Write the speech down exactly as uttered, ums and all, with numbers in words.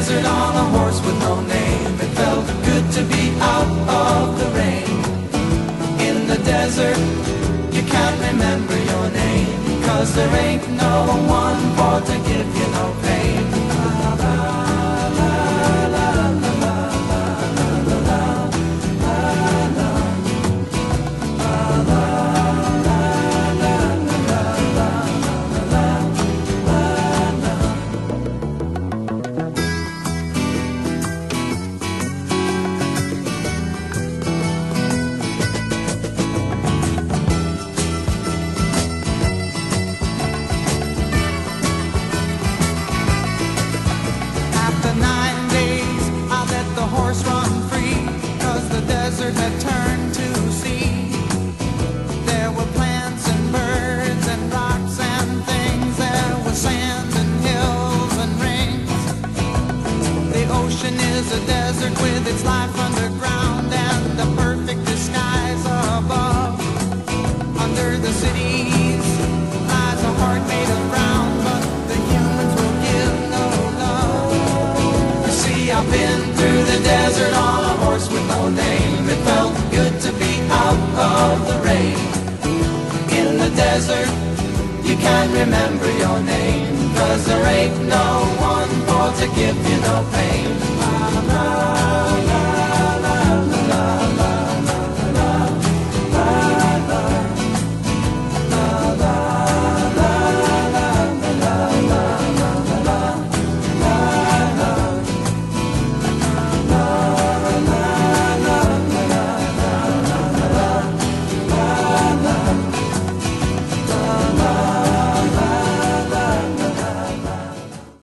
desert on a horse with no name. It felt good to be out of the rain. In the desert, you can't remember your name, 'cause there ain't no one for to give you no pain. Had turned to sea. There were plants and birds and rocks and things. There was sand and hills and rings. The ocean is a desert with its life underground and the perfect disguise above. Under the cities lies a heart made of brown, but the humans will give no love. You see, I've been through the desert on a horse with no name. It felt good to be out of the rain. In the desert, you can't remember your name, 'cause there ain't no one for to give you no pain.